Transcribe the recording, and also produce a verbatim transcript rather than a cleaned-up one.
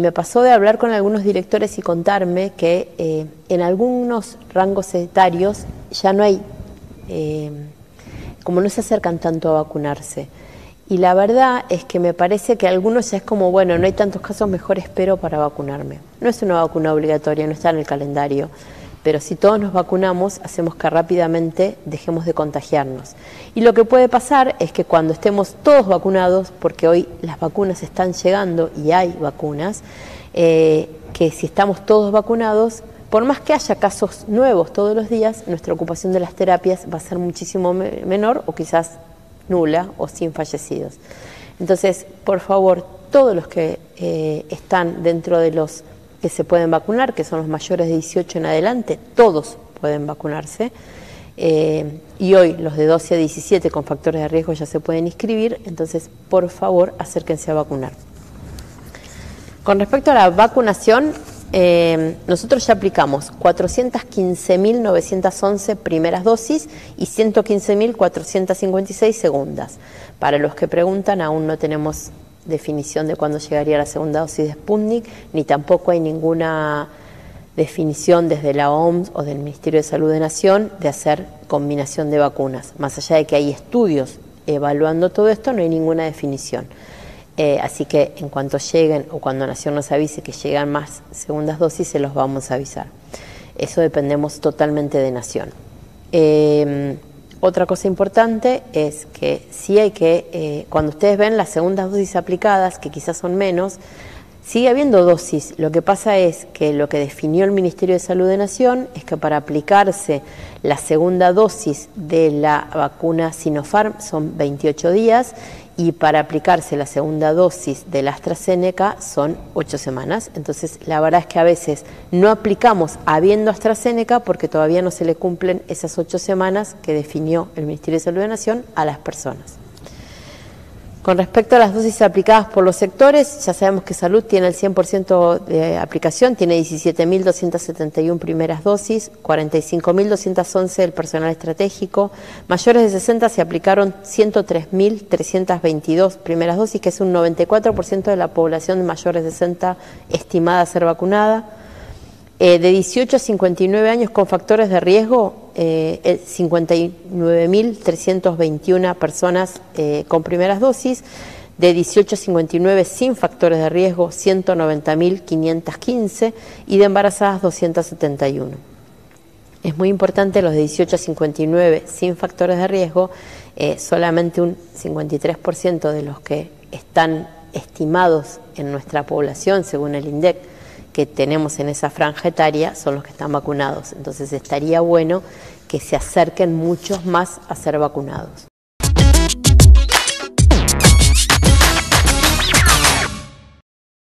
me pasó de hablar con algunos directores y contarme que eh, en algunos rangos etarios ya no hay, eh, como no se acercan tanto a vacunarse. Y la verdad es que me parece que algunos ya es como, bueno, no hay tantos casos, mejor espero para vacunarme. No es una vacuna obligatoria, no está en el calendario, pero si todos nos vacunamos, hacemos que rápidamente dejemos de contagiarnos. Y lo que puede pasar es que cuando estemos todos vacunados, porque hoy las vacunas están llegando y hay vacunas, eh, que si estamos todos vacunados, por más que haya casos nuevos todos los días, nuestra ocupación de las terapias va a ser muchísimo me- menor o quizás nula o sin fallecidos. Entonces, por favor, todos los que eh, están dentro de los que se pueden vacunar, que son los mayores de dieciocho en adelante, todos pueden vacunarse. Eh, y hoy los de doce a diecisiete con factores de riesgo ya se pueden inscribir, entonces, por favor, acérquense a vacunar. Con respecto a la vacunación, Eh, nosotros ya aplicamos cuatrocientas quince mil novecientas once primeras dosis y ciento quince mil cuatrocientas cincuenta y seis segundas. Para los que preguntan, aún no tenemos definición de cuándo llegaría la segunda dosis de Sputnik, ni tampoco hay ninguna definición desde la O M S o del Ministerio de Salud de Nación de hacer combinación de vacunas. Más allá de que hay estudios evaluando todo esto, no hay ninguna definición. Eh, así que en cuanto lleguen o cuando Nación nos avise que llegan más segundas dosis, se los vamos a avisar. Eso dependemos totalmente de Nación. Eh, otra cosa importante es que sí hay que, eh, cuando ustedes ven las segundas dosis aplicadas, que quizás son menos, sigue habiendo dosis. Lo que pasa es que lo que definió el Ministerio de Salud de Nación es que para aplicarse la segunda dosis de la vacuna Sinopharm son veintiocho días y para aplicarse la segunda dosis de la AstraZeneca son ocho semanas. Entonces, la verdad es que a veces no aplicamos habiendo AstraZeneca porque todavía no se le cumplen esas ocho semanas que definió el Ministerio de Salud de Nación a las personas. Con respecto a las dosis aplicadas por los sectores, ya sabemos que Salud tiene el cien por ciento de aplicación, tiene diecisiete mil doscientas setenta y una primeras dosis, cuarenta y cinco mil doscientas once del personal estratégico, mayores de sesenta se aplicaron ciento tres mil trescientas veintidós primeras dosis, que es un noventa y cuatro por ciento de la población de mayores de sesenta estimada a ser vacunada. Eh, de dieciocho a cincuenta y nueve años con factores de riesgo, eh, cincuenta y nueve mil trescientas veintiuna personas eh, con primeras dosis, de dieciocho a cincuenta y nueve sin factores de riesgo, ciento noventa mil quinientas quince y de embarazadas doscientas setenta y uno. Es muy importante los de dieciocho a cincuenta y nueve sin factores de riesgo, eh, solamente un cincuenta y tres por ciento de los que están estimados en nuestra población, según el INDEC, que tenemos en esa franja etaria son los que están vacunados. Entonces estaría bueno que se acerquen muchos más a ser vacunados.